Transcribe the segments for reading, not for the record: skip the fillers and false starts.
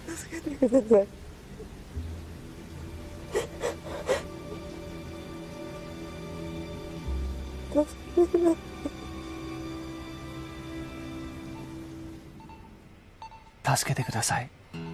助けてください。助けてください。 助けてください。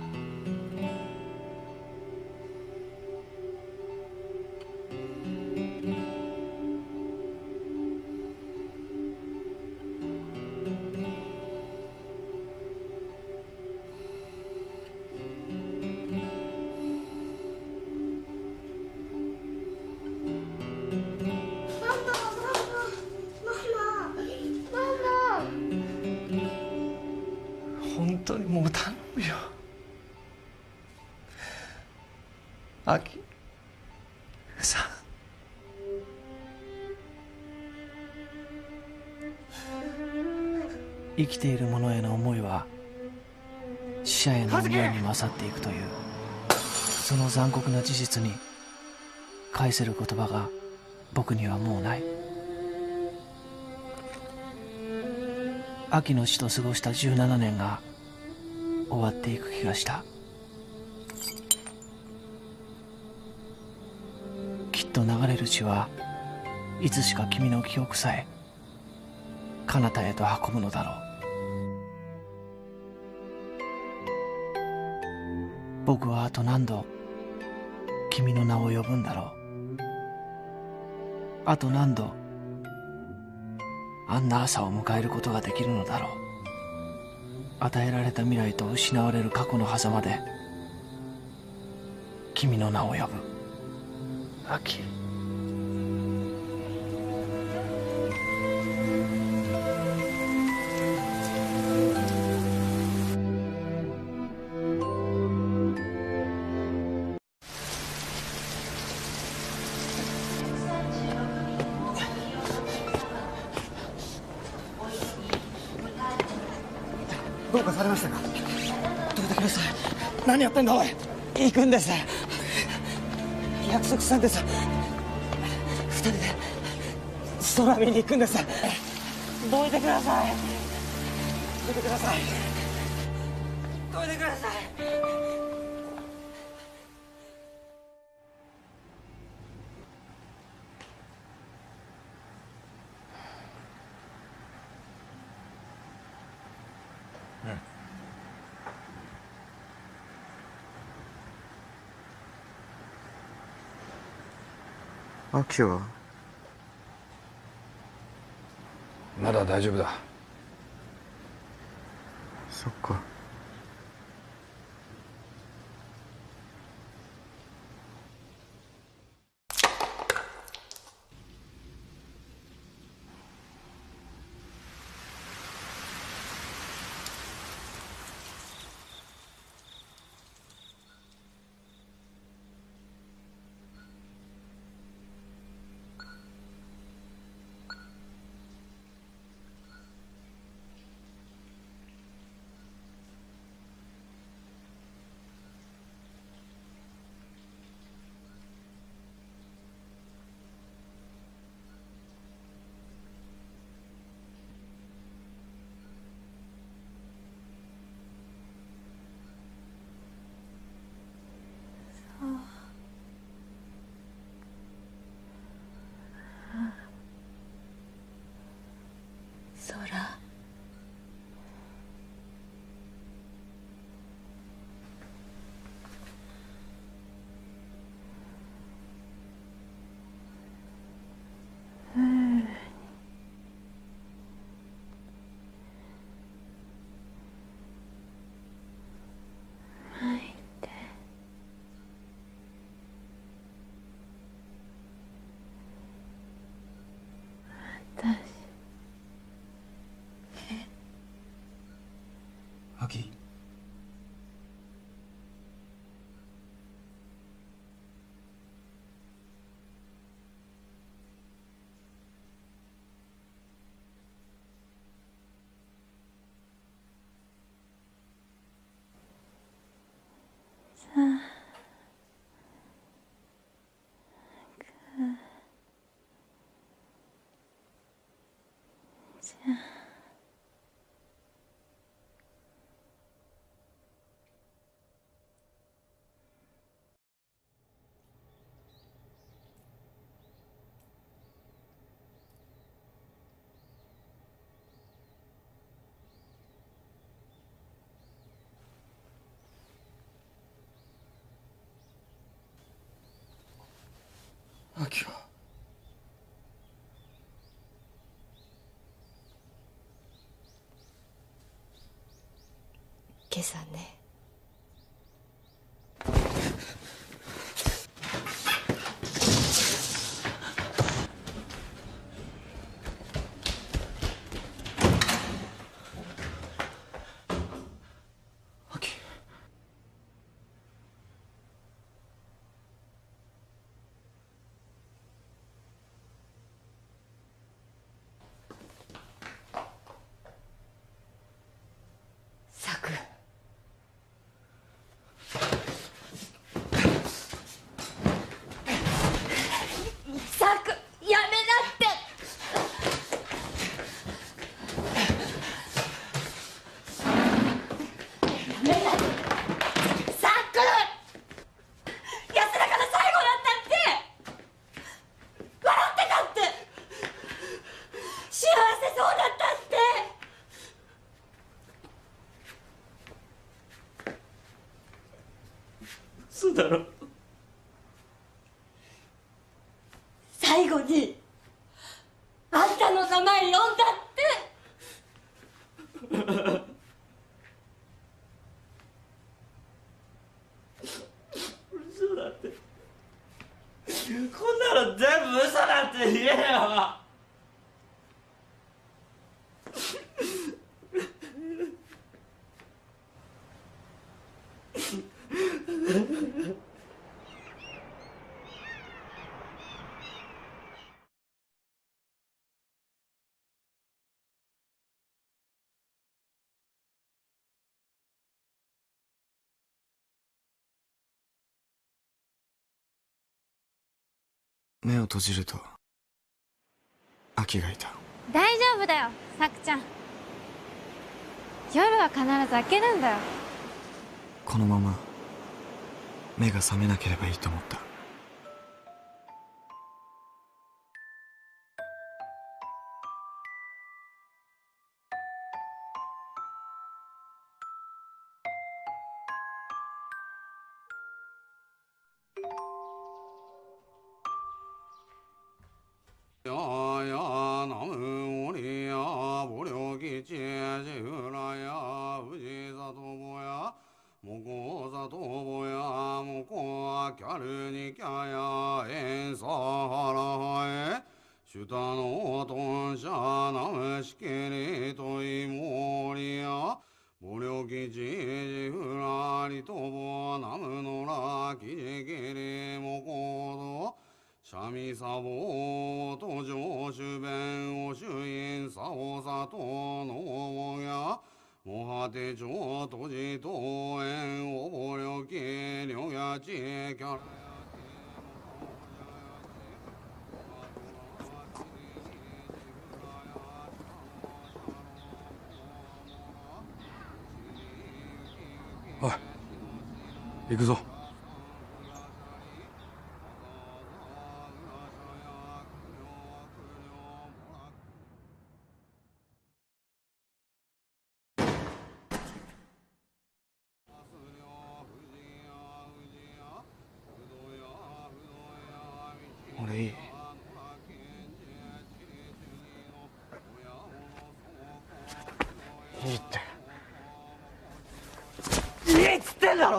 本当にもう頼むよ。アキさん。生きている者への思いは死者への思いに勝っていくという、その残酷な事実に返せる言葉が僕にはもうない。秋の死と過ごした17年が終わっていく気がした。きっと流れる血はいつしか君の記憶さえ彼方へと運ぶのだろう。僕はあと何度君の名を呼ぶんだろう。あと何度あんな朝を迎えることができるのだろう。与えられた未来と失われる過去の狭間で君の名を呼ぶ。アキ。 どうかされましたか？ どいてください。何やってんだおい。行くんです。 約束したんです。二人で空見に行くんです。どいてください。どいてください。どいてください。 アキはまだ大丈夫だ。 そっか。 空。 アキ。 今朝ね。 アキ。 サク。サク、やめなって。やめなって。サク。安らかな最後だったって。笑ってたって。幸せそうだったって。 そうだろ。 最後にあんたの名前呼んだって。 嘘だって。こんなの全部嘘だって言えよ。 目を閉じるとアキがいた。 大丈夫だよ、さくちゃん。夜は必ず開けるんだよ。 このまま目が覚めなければいいと思った。 ややなむおりやぼりょきちえじふらやうじさとぼやもこさとぼやもこはきゃるにきゃやえんさはらはえシュタのとんしゃなむしきりといもりやぼりょきちじふらりとぼなむのらきじきりもこど三味サボと上主弁を主因さおさとのもやもはてちょとじとえんおぼりょきりょやちきゃらおい行くぞ。 俺いい。いいって。 いいっつってんだろ。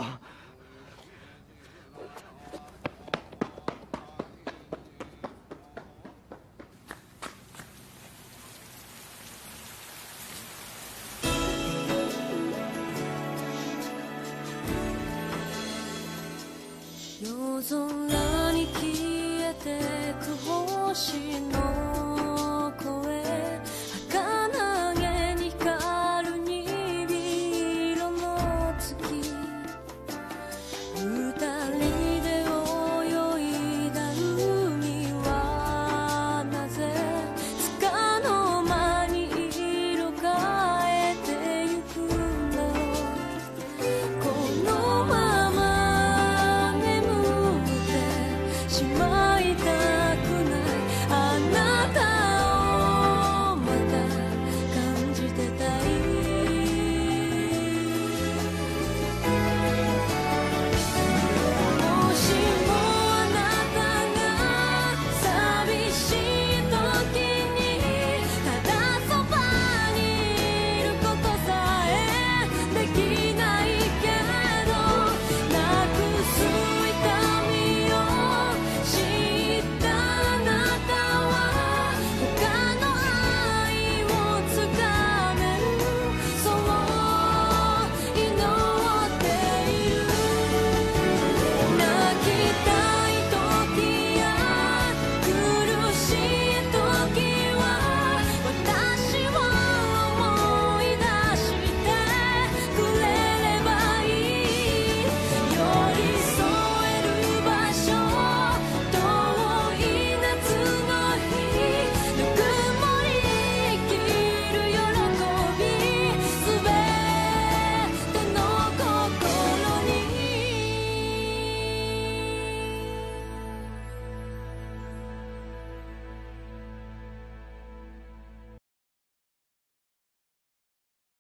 夜空に消えてく星の